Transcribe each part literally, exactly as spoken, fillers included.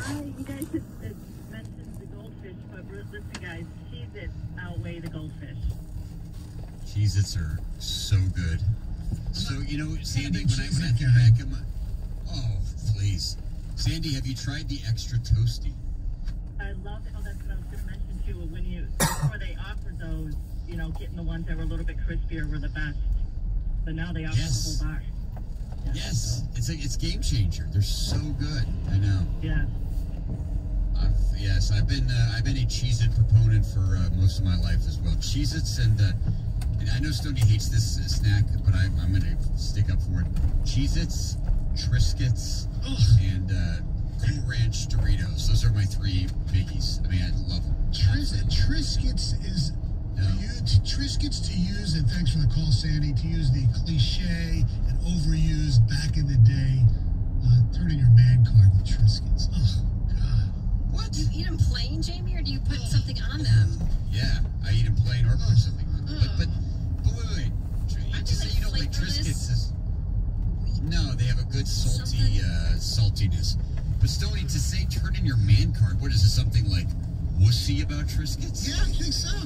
you guys had, had mentioned the goldfish, but listen, guys, Cheez-Its outweigh the goldfish. Cheez-Its are so good. So, you know, Sandy, when I, when I think back in my... Oh, please. Sandy, have you tried the extra toasty? I love it. Oh, that's what I was going to mention, too. When you, before they offered those, you know, getting the ones that were a little bit crispier were the best. But now they offer Yes. the whole bar. Yeah, Yes. so. It's a it's game changer. They're so good. I know. Yeah. I've, yes, I've been uh, I've been a Cheez-It proponent for uh, most of my life as well. Cheez-Its and, uh, and I know Stoney hates this uh, snack, but I, I'm going to stick up for it. Cheez-Its, Triscuits, and uh, Cool Ranch Doritos. Those are my three biggies. I mean, I love them. Tris Triscuits is No. to use, Triscuits to use, and thanks for the call, Sandy, to use the cliche and overused back in the day, uh, turning your man card with Triscuits. Oh, God. What? Do you eat them plain, Jamie, or do you put something on them? Yeah, I eat them plain or put something on them. But, but, but wait, wait, wait. Aren't To they, say like, you don't like flavorless? Triscuits is... No, they have a good salty uh, saltiness. But Stoney, to say turn in your man card, what is it, something like wussy about Triscuits? Yeah, I think so.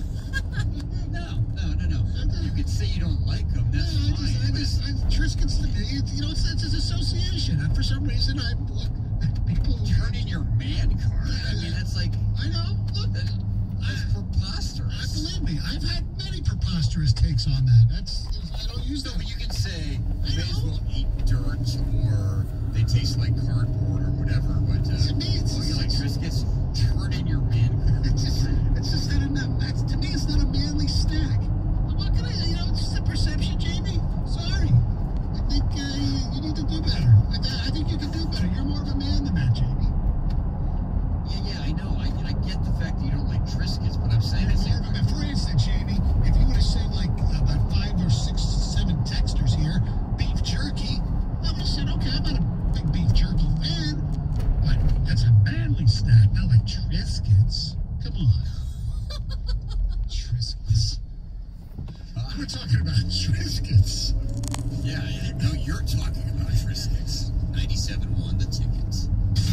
No, no, no, no. You could say you don't like them, that's Yeah, I fine. just, I but just, I, Triscuits to me, it, you know, it's, it's an association. And for some reason, I look at people who turn in your man card? I mean, that's like... I know. Look, That, that's I, preposterous. I believe me. I've had many preposterous takes on that. That's I don't use No, that. but you can say, I you may as know. well eat dirt, or they taste like cardboard, or whatever, but, uh, To me, it's- oh, you like Triscuits? Turn in your man card. It's just, it's just not enough. That's, to me, it's not a manly snack. What can I, you know, it's just a perception, Jamie. Sorry. I think uh, you, you need to do better. I, th I think you can do better. You're more of a man than that, Jamie. Yeah, yeah, I know. I, I get the fact that you don't like Triscuits, but I'm saying You're it's more of a man. For instance, Jamie, if you would have said like about five or six, seven texters here, beef jerky, I would have said, okay, I'm not a big beef jerky fan, but that's a manly snack, not like Triscuits. Come on. Triscuits. Uh, We're talking about Triscuits. yeah, yeah, no, you're talking about Triscuits. ninety-seven one, the tickets.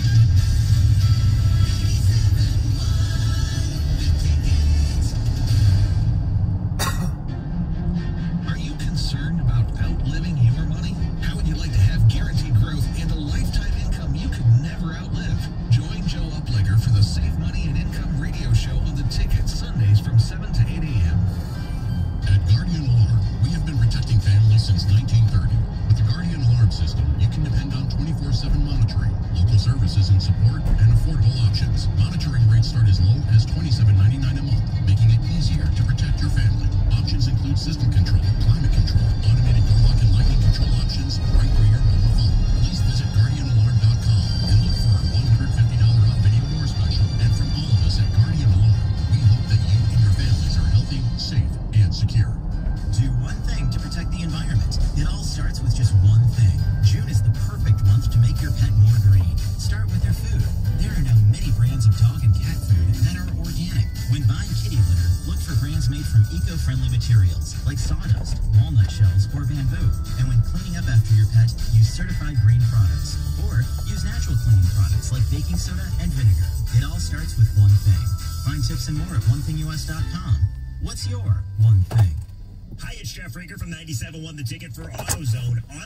Are you concerned about outliving your money? How would you like to have guaranteed growth and a lifetime income you could never outlive? Join Joe Uplegger for the Save Money and Income radio show on the Ticket, Sundays from seven to eight a m At Guardian Alarm, we have been protecting families since nineteen thirty. With the Guardian Alarm system, you can depend on twenty-four seven monitoring, local services and support, and affordable options. Monitoring rates start as low as twenty-seven ninety-nine a month, making it easier to protect your family. Options include system control, climate control, automated door lock and lightning control options right through your mobile phone. Please visit guardian alarm dot com and look for our one hundred fifty dollars off video door special. And from all of us at Guardian Alarm, we hope that you and your families are healthy, safe, and secure. Do one thing to protect the environment. It all starts with just one thing. June is the perfect month to make your pet more green. Start with their food. There are now many brands of dog and cat food that are organic. When buying kitty litter, look for brands made from eco-friendly materials like sawdust, walnut shells, or bamboo. And when cleaning up after your pet, use certified green products. Or use natural cleaning products like baking soda and vinegar. It all starts with one thing. Find tips and more at one thing U S dot com. What's your one thing? Hi, it's Jeff Raker from ninety-seven one The Ticket for AutoZone.